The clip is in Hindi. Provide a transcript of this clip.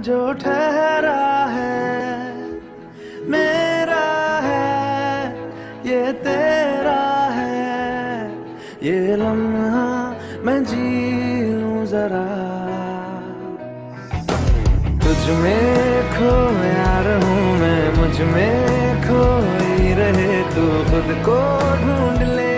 जो ठहरा है मेरा है, ये तेरा है, ये लम्हा मैं जी लूं जरा। तुझ में खोया रहूं मैं, मुझ में खोई रहे तू, खुद को ढूंढ ले